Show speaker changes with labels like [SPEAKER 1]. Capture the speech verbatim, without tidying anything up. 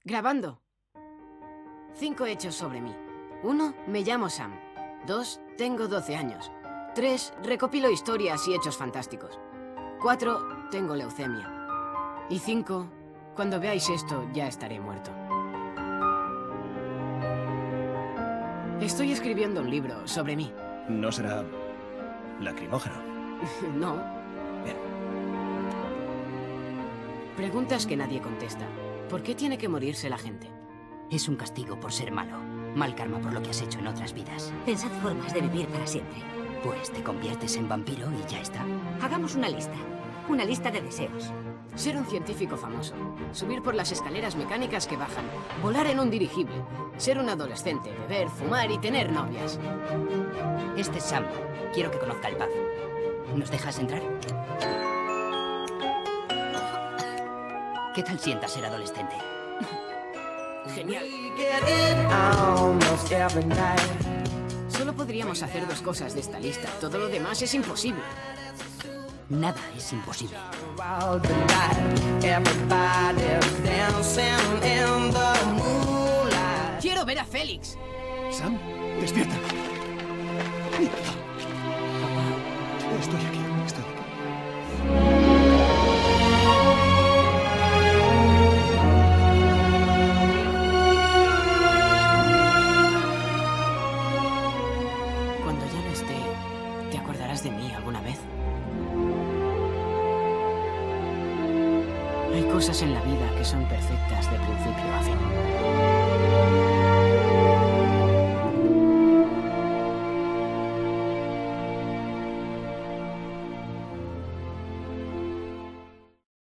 [SPEAKER 1] Grabando. Cinco hechos sobre mí. Uno, me llamo Sam. Dos, tengo doce años. Tres, recopilo historias y hechos fantásticos. Cuatro, tengo leucemia. Y cinco, cuando veáis esto ya estaré muerto. Estoy escribiendo un libro sobre mí.
[SPEAKER 2] ¿No será lacrimógeno?
[SPEAKER 1] No.
[SPEAKER 2] Bien.
[SPEAKER 1] Preguntas que nadie contesta. ¿Por qué tiene que morirse la gente?
[SPEAKER 3] Es un castigo por ser malo. Mal karma por lo que has hecho en otras vidas.
[SPEAKER 4] Pensad formas de vivir para siempre.
[SPEAKER 3] Pues te conviertes en vampiro y ya está.
[SPEAKER 4] Hagamos una lista. Una lista de deseos.
[SPEAKER 1] Ser un científico famoso. Subir por las escaleras mecánicas que bajan. Volar en un dirigible. Ser un adolescente. Beber, fumar y tener novias.
[SPEAKER 3] Este es Sam. Quiero que conozca el pub. ¿Nos dejas entrar? ¿Qué tal sienta ser adolescente?
[SPEAKER 1] Genial. Solo podríamos hacer dos cosas de esta lista. Todo lo demás es imposible.
[SPEAKER 3] Nada es imposible.
[SPEAKER 1] ¡Quiero ver a Félix!
[SPEAKER 2] Sam, despierta. Estoy aquí, estoy aquí.
[SPEAKER 1] Cuando ya no esté, ¿te acordarás de mí alguna vez? Hay cosas en la vida que son perfectas de principio a fin.